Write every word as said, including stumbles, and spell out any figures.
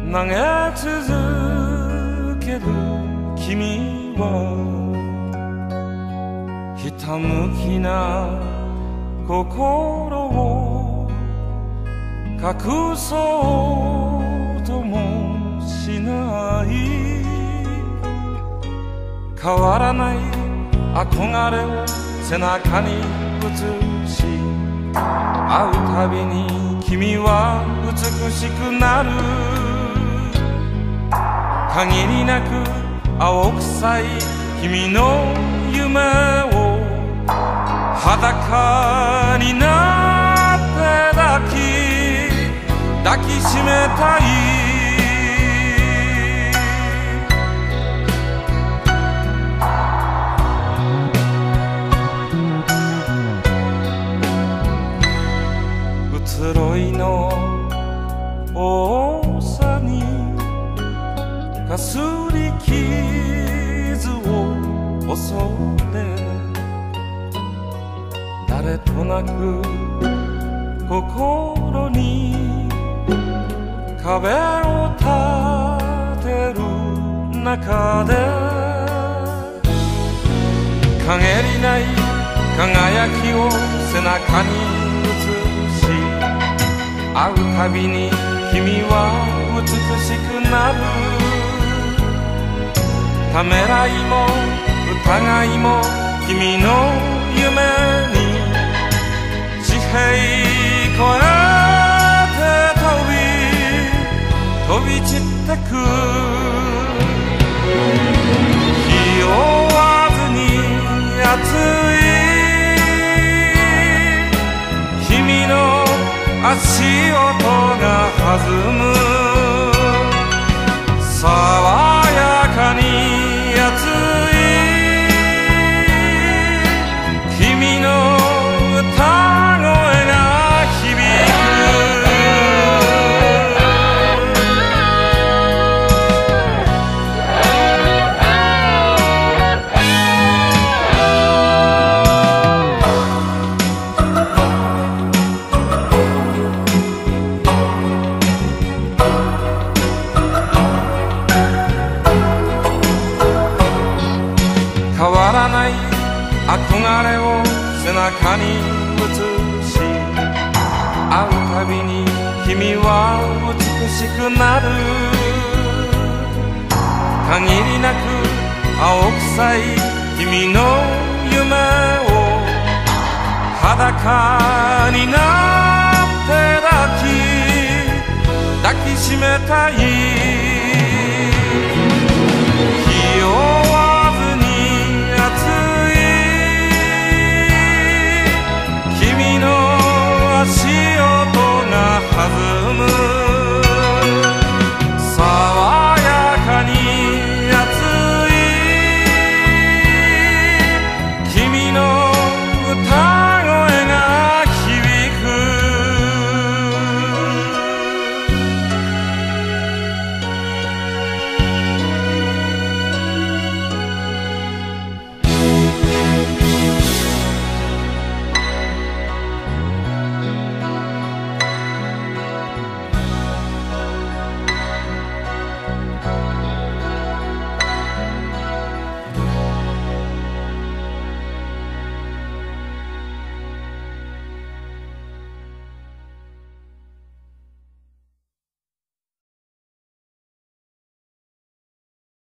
投げ続ける君はひたむきな心を隠そうともしない、変わらない憧れを背中に映し、会うたびに君は美しくなる。限りなく青臭い君の夢を裸になって抱き抱きしめたい。移ろいの多さにかすり傷を恐れ、誰となく心に壁を立てる中で、陰りない輝きを背中に映し、会うたびに君は美しくなる。ためらいも疑いも君の夢に地平越えて飛び飛び散ってく。気負わずに熱い君の足音が弾む。爽やかに熱い君の歌声が響く。変わらない憧れを背中に映し、会うたびに君は美しくなる。限りなく青臭い君の夢を裸になって抱き抱きしめたい。